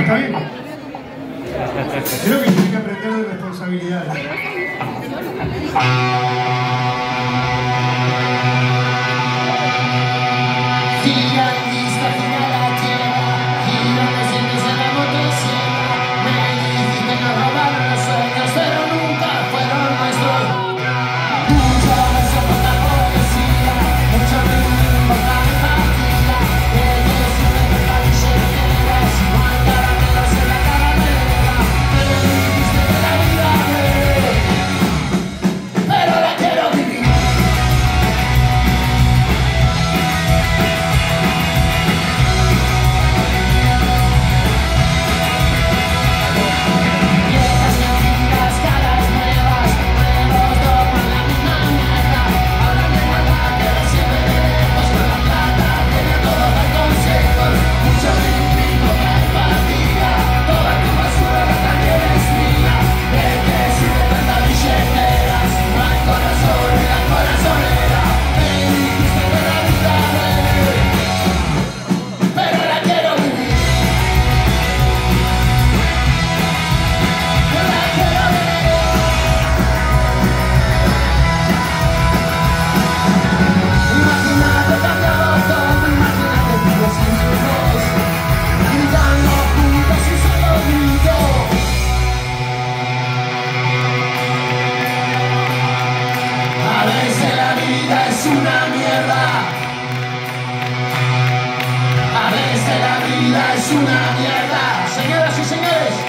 ¿está bien? Creo que tiene que aprender de responsabilidades. Gira en vista, gira la tierra, gira los dientes en la motosierra. Me dijiste que nos robaron los sueños, pero nunca fueron nuestros. Mucho verso por la poesía, mucho ritmo por la empatía. Ellos siempre con la billetera, si no hay caramelos en la caramela. Me dijiste que la vida breve, pero la quiero vivir. Es una mierda. A veces la vida es una mierda. Señoras y señores,